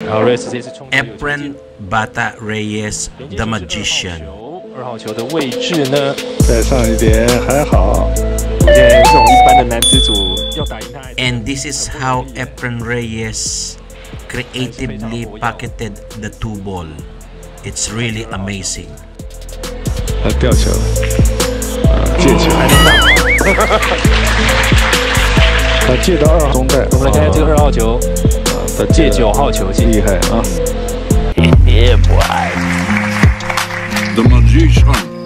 Efren Bata Reyes, the magician. 2号球的位置呢？ 再上一点还好。 这种一般的男子组要打赢他。 And this is how Efren Reyes creatively pocketed the 2 ball. It's really amazing. 他吊球了，借球， 还能打。 他借到2号中袋。 我们来看看这个2号球，他借9号球进， 厉害啊！ Yeah, boy. The magician.